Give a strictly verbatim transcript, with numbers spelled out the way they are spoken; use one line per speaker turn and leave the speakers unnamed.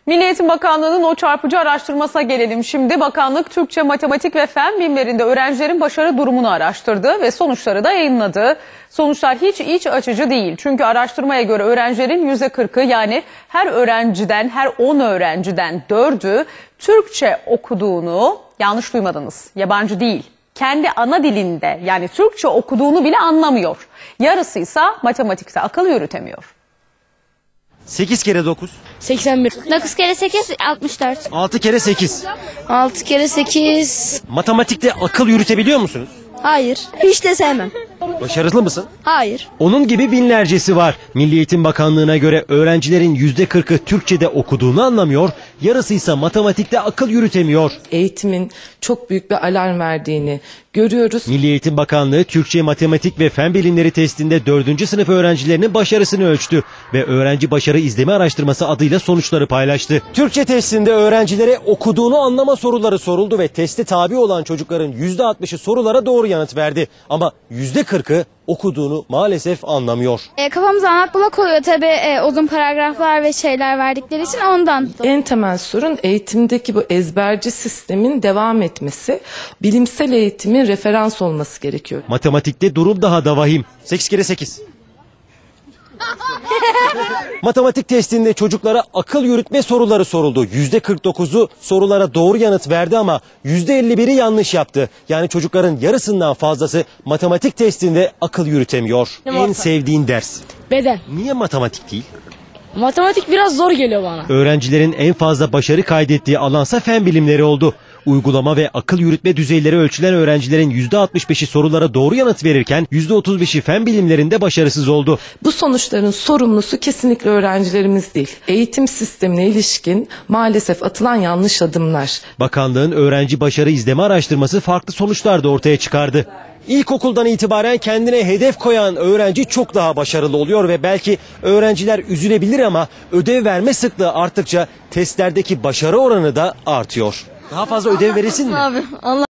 Milli Eğitim Bakanlığı'nın o çarpıcı araştırmasına gelelim şimdi. Bakanlık Türkçe, matematik ve fen bilimlerinde öğrencilerin başarı durumunu araştırdı ve sonuçları da yayınladı. Sonuçlar hiç iç açıcı değil. Çünkü araştırmaya göre öğrencilerin yüzde kırkı, yani her öğrenciden, her on öğrenciden dördü Türkçe okuduğunu, yanlış duymadınız, yabancı değil, kendi ana dilinde, yani Türkçe okuduğunu bile anlamıyor. Yarısıysa matematikte akıl yürütemiyor.
sekiz kere dokuz.
seksen bir.
dokuz kere sekiz altmış dört.
altı kere sekiz.
altı kere sekiz.
Matematikte akıl yürütebiliyor musunuz?
Hayır. Hiç de sevmem.
Başarılı mısın?
Hayır.
Onun gibi binlercesi var. Milli Eğitim Bakanlığı'na göre öğrencilerin yüzde kırkı Türkçe'de okuduğunu anlamıyor, yarısı ise matematikte akıl yürütemiyor.
Eğitimin çok büyük bir alarm verdiğini görüyoruz.
Milli Eğitim Bakanlığı Türkçe, matematik ve fen bilimleri testinde dördüncü sınıf öğrencilerinin başarısını ölçtü ve öğrenci başarı izleme araştırması adıyla sonuçları paylaştı. Türkçe testinde öğrencilere okuduğunu anlama soruları soruldu ve teste tabi olan çocukların yüzde altmışı sorulara doğru yanıt verdi. Ama yüzde kırkı okuduğunu maalesef anlamıyor.
E, kafamıza anlat bulak oluyor tabii, e, uzun paragraflar ve şeyler verdikleri için ondan.
En temel sorun eğitimdeki bu ezberci sistemin devam etmesi. Bilimsel eğitimin referans olması gerekiyor.
Matematikte durum daha da vahim. sekiz kere sekiz. Matematik testinde çocuklara akıl yürütme soruları soruldu. yüzde kırk dokuzu sorulara doğru yanıt verdi ama yüzde elli biri yanlış yaptı. Yani çocukların yarısından fazlası matematik testinde akıl yürütemiyor. En sevdiğin ders?
Beden.
Niye matematik değil?
Matematik biraz zor geliyor bana.
Öğrencilerin en fazla başarı kaydettiği alansa fen bilimleri oldu. Uygulama ve akıl yürütme düzeyleri ölçülen öğrencilerin yüzde altmış beşi sorulara doğru yanıt verirken yüzde otuz beşi fen bilimlerinde başarısız oldu.
Bu sonuçların sorumlusu kesinlikle öğrencilerimiz değil. Eğitim sistemine ilişkin maalesef atılan yanlış adımlar.
Bakanlığın öğrenci başarı izleme araştırması farklı sonuçlar da ortaya çıkardı. İlkokuldan itibaren kendine hedef koyan öğrenci çok daha başarılı oluyor ve belki öğrenciler üzülebilir ama ödev verme sıklığı arttıkça testlerdeki başarı oranı da artıyor. Daha fazla ödev verilsin mi?
Abi Allah